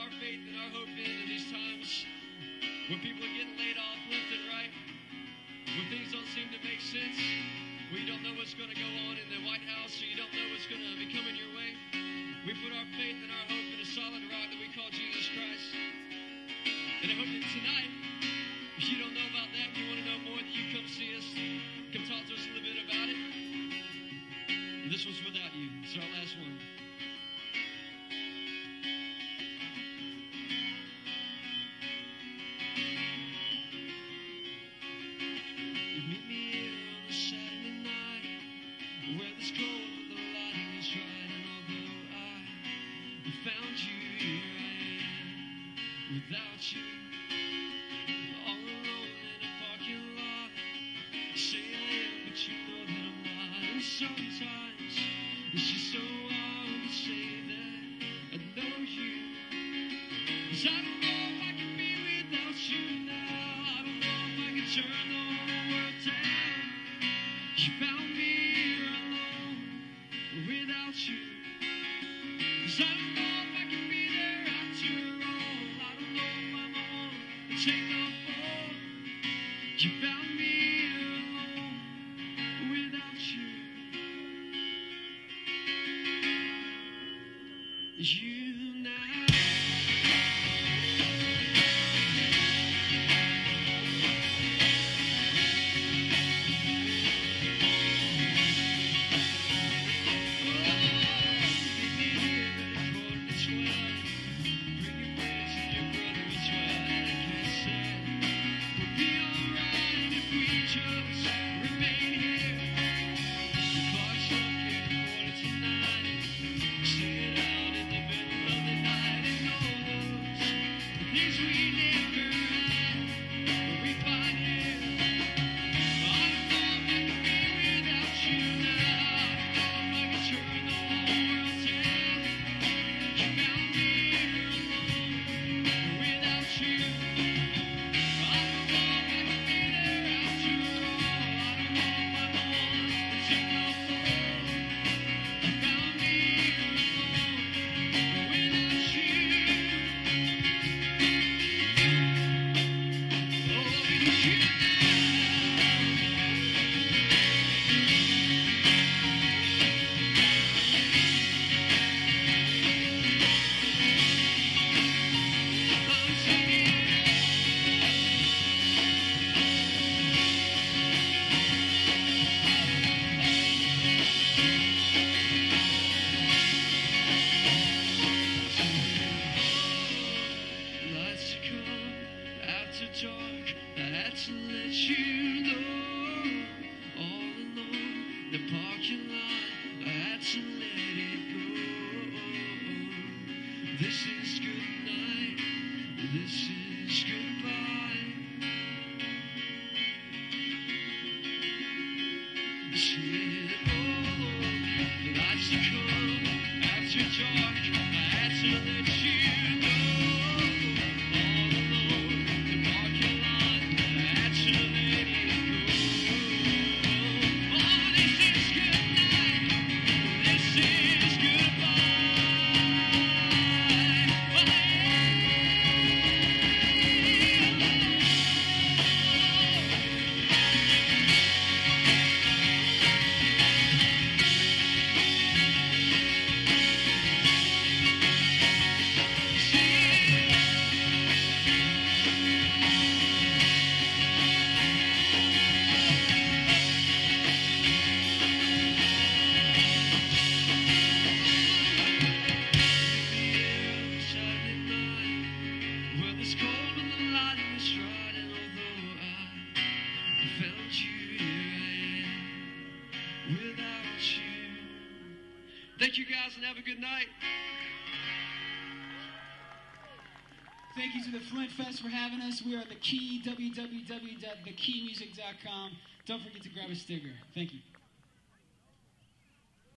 our faith and our hope in these times when people are getting laid off left and right, when things don't seem to make sense, when you don't know what's going to go on in the White House, or you don't know what's going to be coming your way. We put our faith and our hope in a solid rock that we call Jesus Christ. And I hope that tonight, if you don't know about that, you want to know more, that you come see us, come talk to us a little bit about it. And this one's without you. It's our last one. You meet me here on a Saturday night, where this cold with the lighting is right, and although I found you, here I am without you. All alone in a parking lot. Say I am, but you know that I'm not. And sometimes it's just so hard to say that I know you. 'Cause I don't know if I can be without you now. I don't know if I can turn the whole world down. You found me here alone without you. 'Cause I don't know if I can be there after all. I don't know if I'm the one to take the fall. You found me here alone without you. You now. Thank you guys and have a good night. Thank you to the Flint Fest for having us. We are The Key, www.thekeymusic.com. Don't forget to grab a sticker. Thank you.